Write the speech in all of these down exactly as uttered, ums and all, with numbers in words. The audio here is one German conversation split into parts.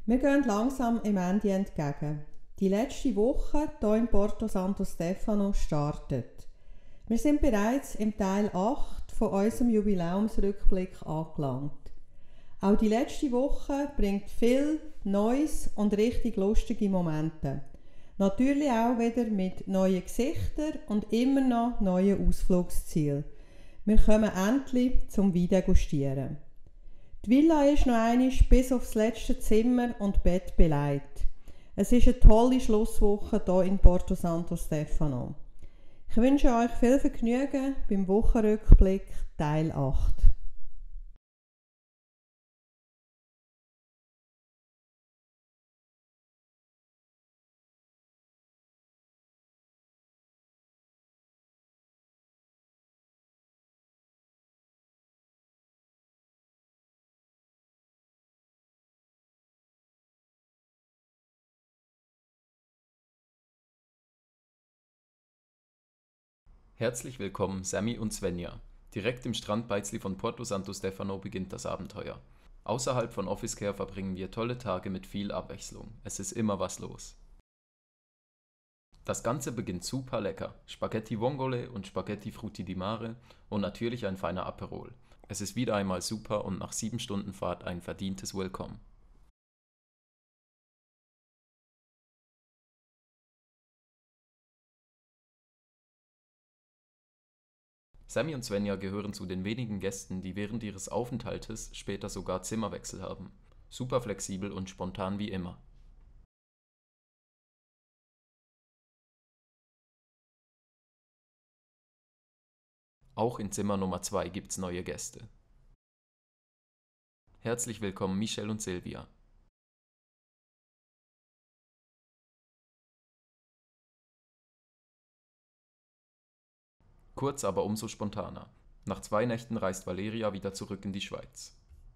Wir gehen langsam im Ende entgegen. Die letzte Woche hier in Porto Santo Stefano startet. Wir sind bereits im Teil acht von unserem Jubiläumsrückblick angelangt. Auch die letzte Woche bringt viel Neues und richtig lustige Momente. Natürlich auch wieder mit neuen Gesichtern und immer noch neuen Ausflugszielen. Wir kommen endlich zum Weindegustieren. Die Villa ist noch einmal bis aufs letzte Zimmer und Bett belegt. Es ist eine tolle Schlusswoche hier in Porto Santo Stefano. Ich wünsche euch viel Vergnügen beim Wochenrückblick Teil acht. Herzlich willkommen, Sammy und Svenja. Direkt im Strandbeizli von Porto Santo Stefano beginnt das Abenteuer. Außerhalb von Office Care verbringen wir tolle Tage mit viel Abwechslung. Es ist immer was los. Das Ganze beginnt super lecker. Spaghetti Vongole und Spaghetti Frutti di Mare und natürlich ein feiner Aperol. Es ist wieder einmal super und nach sieben Stunden Fahrt ein verdientes Willkommen. Sammy und Svenja gehören zu den wenigen Gästen, die während ihres Aufenthaltes später sogar Zimmerwechsel haben. Super flexibel und spontan wie immer. Auch in Zimmer Nummer zwei gibt's neue Gäste. Herzlich willkommen Michelle und Silvia. Kurz, aber umso spontaner. Nach zwei Nächten reist Valeria wieder zurück in die Schweiz.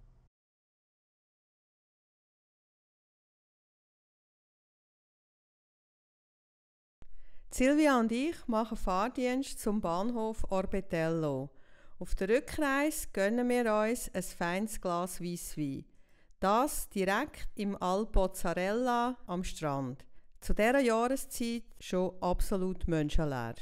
Silvia und ich machen Fahrdienst zum Bahnhof Orbetello. Auf der Rückreise gönnen wir uns ein feines Glas Weisswein. Das direkt im Alpozzarella am Strand. Zu dieser Jahreszeit schon absolut menschenleer.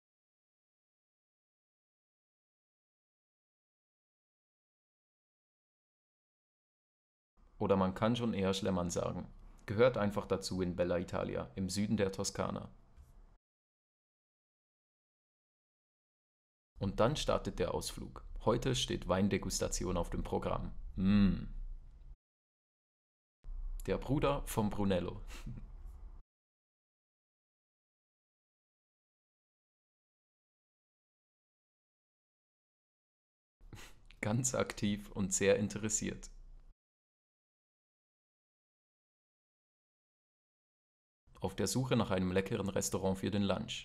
Oder man kann schon eher Schlemmern sagen. Gehört einfach dazu in Bella Italia, im Süden der Toskana. Und dann startet der Ausflug. Heute steht Weindegustation auf dem Programm. Mmh. Der Bruder vom Brunello. Ganz aktiv und sehr interessiert. Auf der Suche nach einem leckeren Restaurant für den Lunch.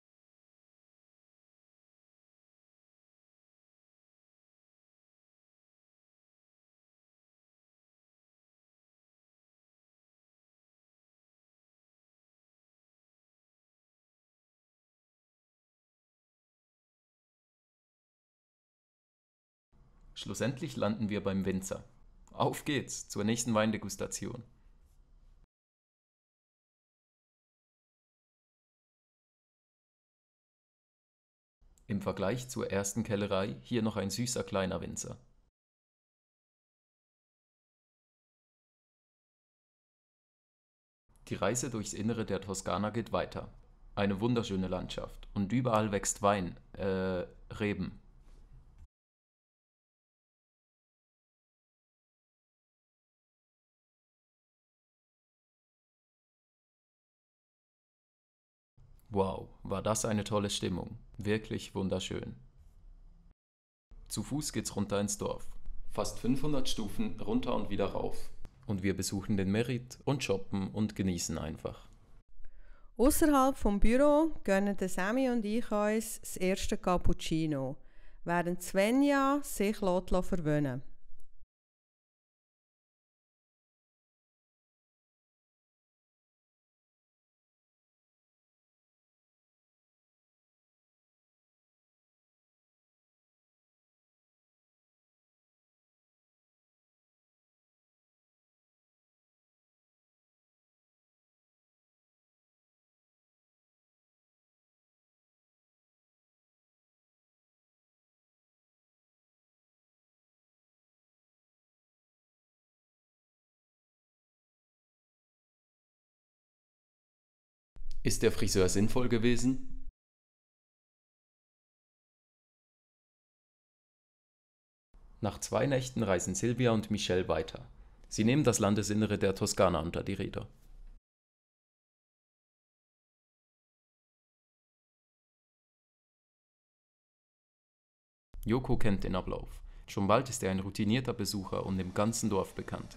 Schlussendlich landen wir beim Winzer. Auf geht's zur nächsten Weindegustation. Im Vergleich zur ersten Kellerei hier noch ein süßer kleiner Winzer. Die Reise durchs Innere der Toskana geht weiter. Eine wunderschöne Landschaft und überall wächst Wein, äh, Reben. Wow, war das eine tolle Stimmung. Wirklich wunderschön. Zu Fuß geht's runter ins Dorf. Fast fünfhundert Stufen runter und wieder rauf. Und wir besuchen den Merit und shoppen und genießen einfach. Außerhalb vom Büro gönnen Sammy und ich uns das erste Cappuccino, während Svenja sich verwöhnen lässt. Ist der Friseur sinnvoll gewesen? Nach zwei Nächten reisen Silvia und Michelle weiter. Sie nehmen das Landesinnere der Toskana unter die Räder. Joko kennt den Ablauf. Schon bald ist er ein routinierter Besucher und im ganzen Dorf bekannt.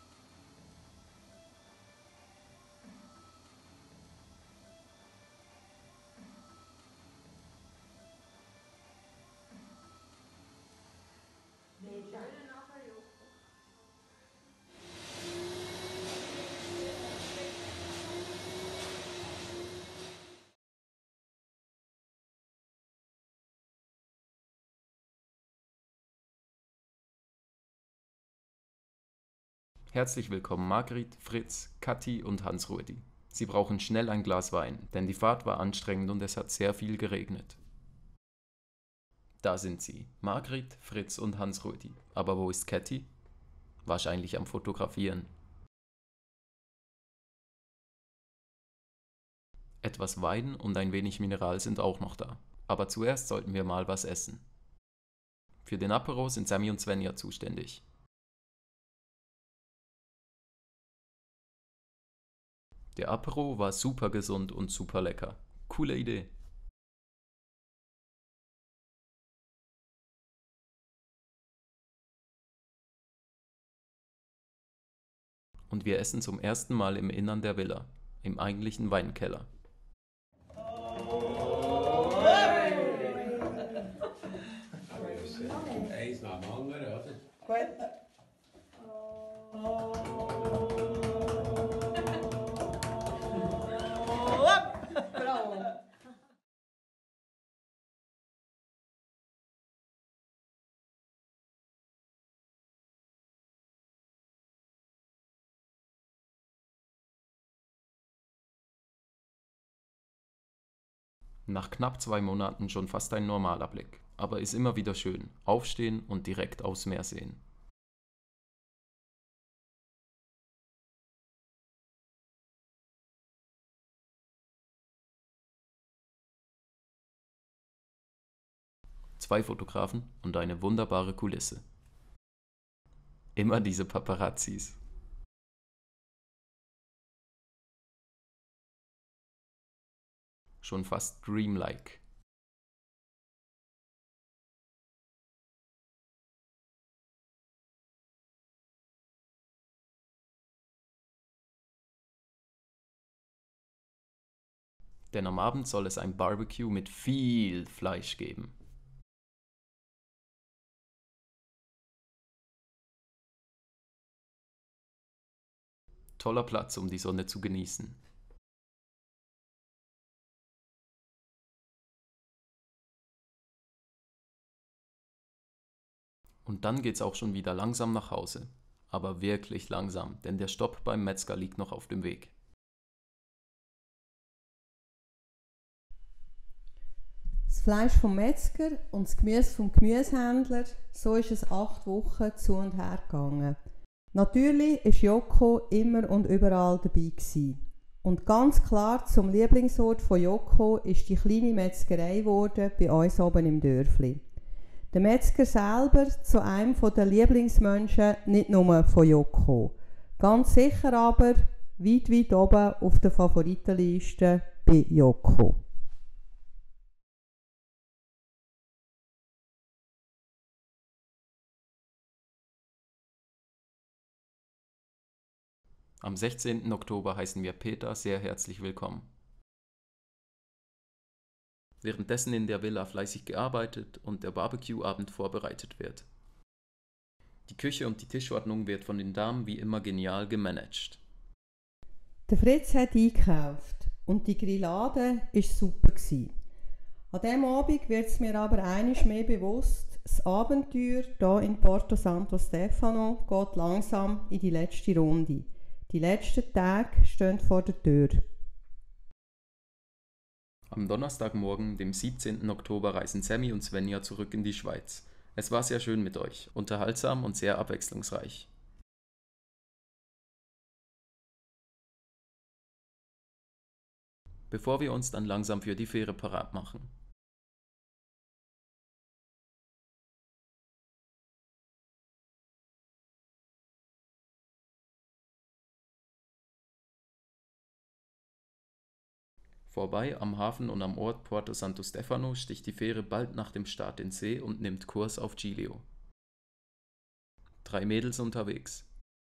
Herzlich willkommen Margrit, Fritz, Kathi und Hans-Rudi. Sie brauchen schnell ein Glas Wein, denn die Fahrt war anstrengend und es hat sehr viel geregnet. Da sind sie, Margrit, Fritz und Hans-Rudi. Aber wo ist Kathi? Wahrscheinlich am Fotografieren. Etwas Wein und ein wenig Mineral sind auch noch da. Aber zuerst sollten wir mal was essen. Für den Apero sind Sammy und Svenja zuständig. Der Apero war super gesund und super lecker. Coole Idee. Und wir essen zum ersten Mal im Innern der Villa, im eigentlichen Weinkeller. Eins nach dem anderen, oder? Gut. Nach knapp zwei Monaten schon fast ein normaler Blick, aber ist immer wieder schön, aufstehen und direkt aufs Meer sehen. Zwei Fotografen und eine wunderbare Kulisse. Immer diese Paparazzis. Schon fast dreamlike. Denn am Abend soll es ein Barbecue mit viel Fleisch geben. Toller Platz, um die Sonne zu genießen. Und dann geht's auch schon wieder langsam nach Hause. Aber wirklich langsam, denn der Stopp beim Metzger liegt noch auf dem Weg. Das Fleisch vom Metzger und das Gemüse vom Gemüsehändler, so ist es acht Wochen zu und her gegangen. Natürlich war Joko immer und überall dabei gewesen. Und ganz klar zum Lieblingsort von Joko ist die kleine Metzgerei geworden bei uns oben im Dörfli. Der Metzger selber zu einem der Lieblingsmenschen nicht nur von Joko. Ganz sicher aber weit, weit oben auf der Favoritenliste bei Joko. Am sechzehnten Oktober heißen wir Peter sehr herzlich willkommen. Währenddessen in der Villa fleißig gearbeitet und der Barbecue-Abend vorbereitet wird. Die Küche und die Tischordnung wird von den Damen wie immer genial gemanagt. Der Fritz hat eingekauft und die Grillade war super. An diesem Abend wird es mir aber einiges mehr bewusst, das Abenteuer hier in Porto Santo Stefano geht langsam in die letzte Runde. Die letzten Tage stehen vor der Tür. Am Donnerstagmorgen, dem siebzehnten Oktober, reisen Sammy und Svenja zurück in die Schweiz. Es war sehr schön mit euch, unterhaltsam und sehr abwechslungsreich. bevor wir uns dann langsam für die Fähre parat machen. Vorbei am Hafen und am Ort Porto Santo Stefano sticht die Fähre bald nach dem Start in See und nimmt Kurs auf Giglio. Drei Mädels unterwegs.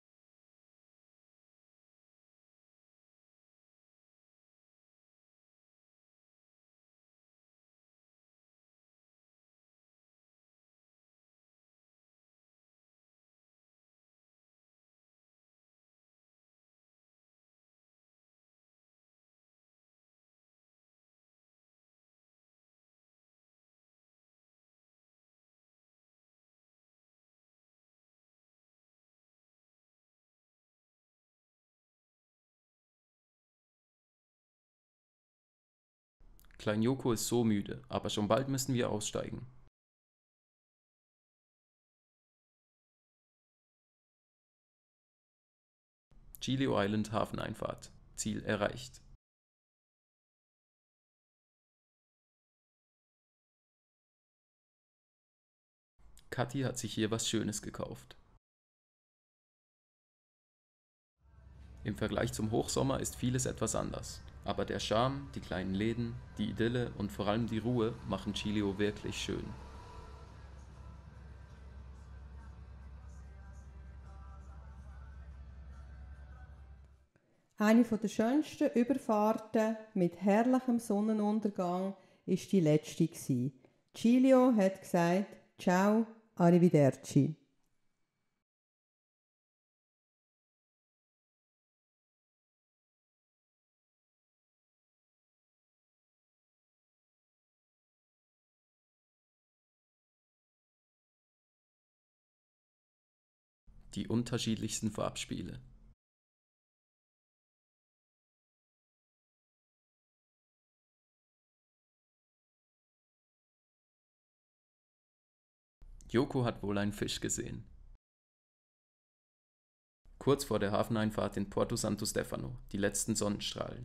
Klein Joko ist so müde, aber schon bald müssen wir aussteigen. Giglio Island Hafeneinfahrt. Ziel erreicht. Kathi hat sich hier was Schönes gekauft. Im Vergleich zum Hochsommer ist vieles etwas anders. Aber der Charme, die kleinen Läden, die Idylle und vor allem die Ruhe machen Giglio wirklich schön. Eine der schönsten Überfahrten mit herrlichem Sonnenuntergang war die letzte. Giglio hat gesagt, ciao, arrivederci. Die unterschiedlichsten Farbspiele. Joko hat wohl einen Fisch gesehen. Kurz vor der Hafeneinfahrt in Porto Santo Stefano, die letzten Sonnenstrahlen.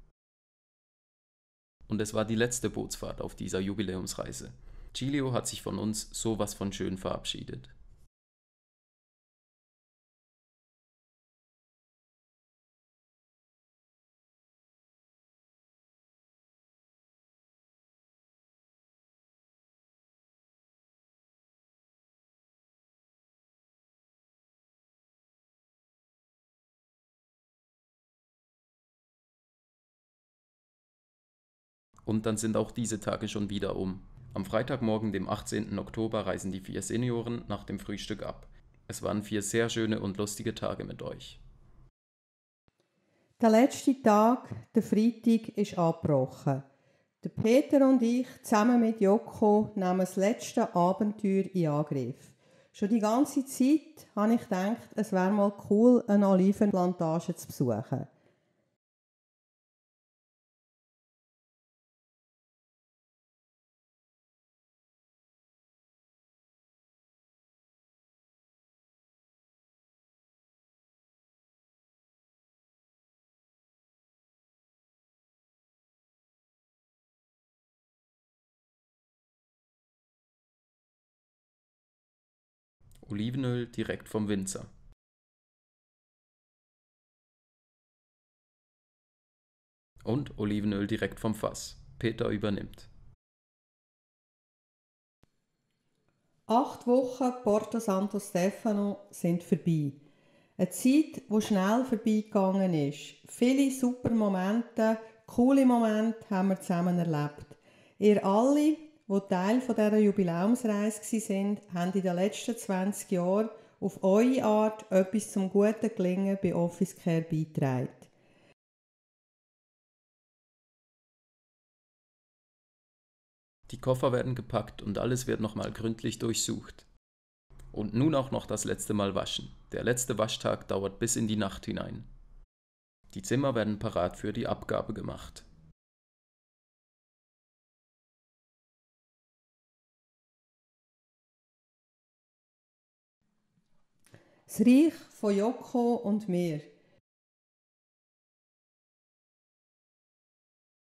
Und es war die letzte Bootsfahrt auf dieser Jubiläumsreise. Giglio hat sich von uns sowas von schön verabschiedet. Und dann sind auch diese Tage schon wieder um. Am Freitagmorgen, dem achtzehnten Oktober, reisen die vier Senioren nach dem Frühstück ab. Es waren vier sehr schöne und lustige Tage mit euch. Der letzte Tag, der Freitag, ist abgebrochen. Der Peter und ich zusammen mit Joko nehmen das letzte Abenteuer in Angriff. Schon die ganze Zeit habe ich gedacht, es wäre mal cool, eine Olivenplantage zu besuchen. Olivenöl direkt vom Winzer. Und Olivenöl direkt vom Fass. Peter übernimmt. Acht Wochen Porto Santo Stefano sind vorbei. Eine Zeit, die schnell vorbeigegangen ist. Viele super Momente, coole Momente haben wir zusammen erlebt. Ihr alle, die Teil dieser Jubiläumsreise waren, haben in den letzten zwanzig Jahren auf eure Art etwas zum guten Gelingen bei Office Care beigetragen. Die Koffer werden gepackt und alles wird nochmal gründlich durchsucht. Und nun auch noch das letzte Mal waschen. Der letzte Waschtag dauert bis in die Nacht hinein. Die Zimmer werden parat für die Abgabe gemacht. Das Reich von Joko und mir.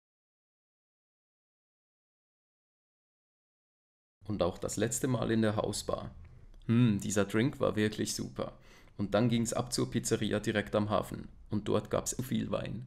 Und auch das letzte Mal in der Hausbar. Hm, dieser Drink war wirklich super. Und dann ging's ab zur Pizzeria direkt am Hafen. Und dort gab's viel Wein.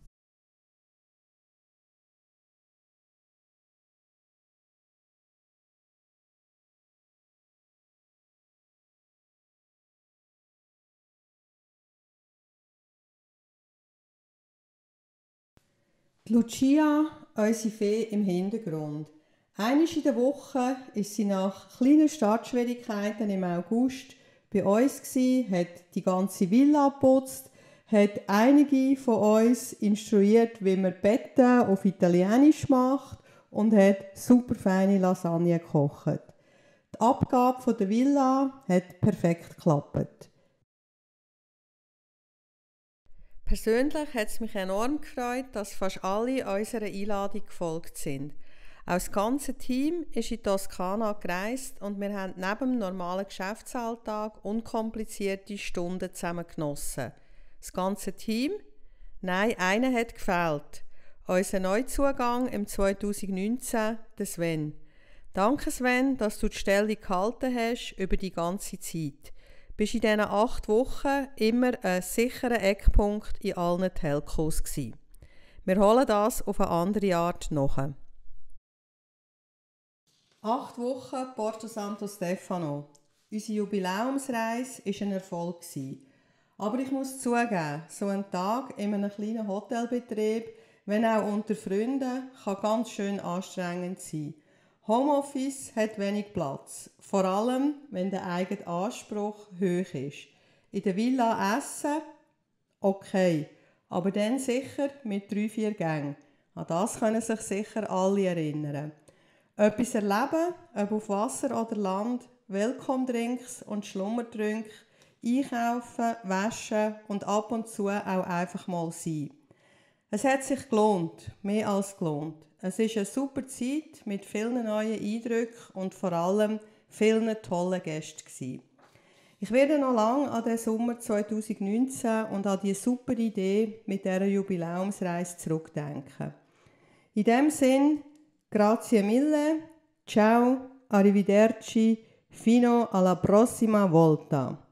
Die Lucia, unsere Fee im Hintergrund. Einmal in der Woche ist sie nach kleinen Startschwierigkeiten im August bei uns gsi, hat die ganze Villa geputzt, hat einige von uns instruiert, wie man Betten auf Italienisch macht und hat super feine Lasagne gekocht. Die Abgabe der Villa hat perfekt geklappt. Persönlich hat es mich enorm gefreut, dass fast alle unserer Einladung gefolgt sind. Auch das ganze Team ist in die Toskana gereist und wir haben neben dem normalen Geschäftsalltag unkomplizierte Stunden zusammen genossen. Das ganze Team? Nein, einer hat gefehlt. Unser Neuzugang im zweitausendneunzehn, der Sven. Danke Sven, dass du die Stelle gehalten hast über die ganze Zeit. Du warst in diesen acht Wochen immer ein sicherer Eckpunkt in allen Telcos gewesen. Wir holen das auf eine andere Art nach. Acht Wochen Porto Santo Stefano. Unsere Jubiläumsreise war ein Erfolg. Aber ich muss zugeben, so ein Tag in einem kleinen Hotelbetrieb, wenn auch unter Freunden, kann ganz schön anstrengend sein. Homeoffice hat wenig Platz, vor allem wenn der eigene Anspruch hoch ist. In der Villa essen? Okay, aber dann sicher mit drei, vier Gängen. An das können sich sicher alle erinnern. Etwas erleben, ob auf Wasser oder Land, Welcome-Drinks und Schlummertränke, einkaufen, waschen und ab und zu auch einfach mal sein. Es hat sich gelohnt, mehr als gelohnt. Es ist eine super Zeit mit vielen neuen Eindrücken und vor allem vielen tollen Gästen. Ich werde noch lange an den Sommer zweitausendneunzehn und an die super Idee mit dieser Jubiläumsreise zurückdenken. In diesem Sinn, grazie mille, ciao, arrivederci, fino alla prossima volta.